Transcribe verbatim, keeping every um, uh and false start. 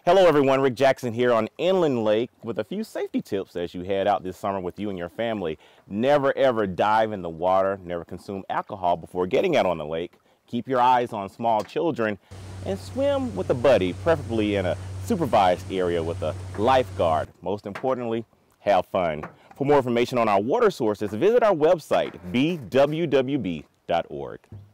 Hello everyone, Rick Jackson here on Inland Lake with a few safety tips as you head out this summer with you and your family. Never ever dive in the water, never consume alcohol before getting out on the lake. Keep your eyes on small children and swim with a buddy, preferably in a supervised area with a lifeguard. Most importantly, have fun. For more information on our water sources, visit our website, B W W B dot org.